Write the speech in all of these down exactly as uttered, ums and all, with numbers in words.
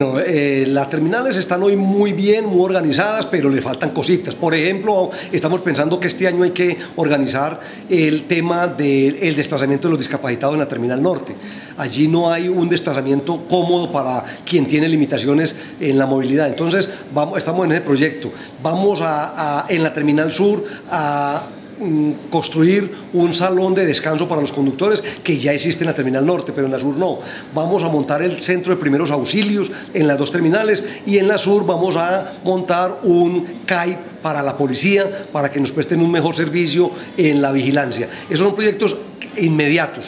Bueno, eh, las terminales están hoy muy bien, muy organizadas, pero le faltan cositas. Por ejemplo, estamos pensando que este año hay que organizar el tema del desplazamiento de los discapacitados en la Terminal Norte. Allí no hay un desplazamiento cómodo para quien tiene limitaciones en la movilidad. Entonces, vamos, estamos en ese proyecto. Vamos a, a en la Terminal Sur a construir un salón de descanso para los conductores que ya existe en la Terminal Norte, pero en la Sur no. Vamos a montar el centro de primeros auxilios en las dos terminales y en la Sur vamos a montar un C A I para la policía para que nos presten un mejor servicio en la vigilancia. Esos son proyectos inmediatos.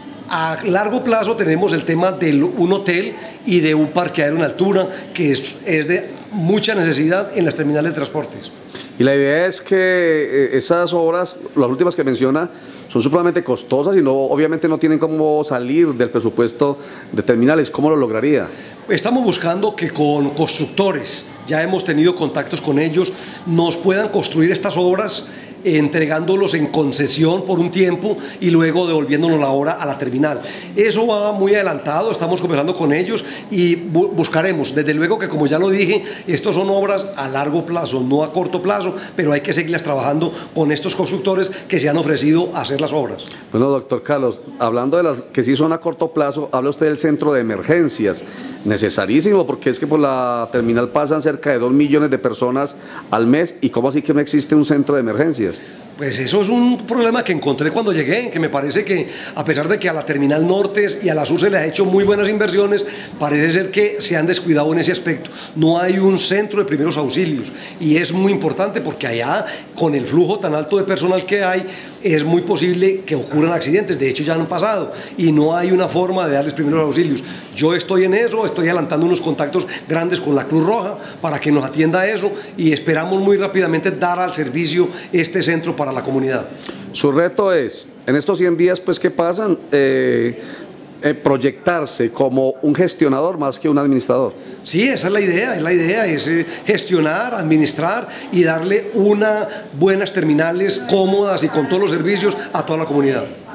A largo plazo tenemos el tema de un hotel y de un parqueadero en altura que es, es de mucha necesidad en las terminales de transportes. Y la idea es que esas obras, las últimas que menciona, son supremamente costosas y no, obviamente no tienen cómo salir del presupuesto de terminales. ¿Cómo lo lograría? Estamos buscando que con constructores, ya hemos tenido contactos con ellos, nos puedan construir estas obras entregándolos en concesión por un tiempo y luego devolviéndonos la obra a la terminal. Eso va muy adelantado, estamos conversando con ellos y bu buscaremos, desde luego que como ya lo dije, estos son obras a largo plazo, no a corto plazo, pero hay que seguirlas trabajando con estos constructores que se han ofrecido a hacer las obras. Bueno, doctor Carlos, hablando de las que sí son a corto plazo, habla usted del centro de emergencias, necesarísimo, porque es que por la terminal pasan cerca de dos millones de personas al mes, y ¿cómo así que no existe un centro de emergencias? Pues eso es un problema que encontré cuando llegué, que me parece que a pesar de que a la Terminal Norte y a la Sur se les ha hecho muy buenas inversiones, parece ser que se han descuidado en ese aspecto. No hay un centro de primeros auxilios y es muy importante porque allá, con el flujo tan alto de personal que hay, es muy posible que ocurran accidentes. De hecho ya han pasado y no hay una forma de darles primeros auxilios. Yo estoy en eso, estoy adelantando unos contactos grandes con la Cruz Roja para que nos atienda eso y esperamos muy rápidamente dar al servicio este centro para la comunidad. Su reto es, en estos cien días pues que pasan, eh, eh, proyectarse como un gestionador más que un administrador. Sí, esa es la idea, es la idea, es eh, gestionar, administrar y darle unas buenas terminales cómodas y con todos los servicios a toda la comunidad.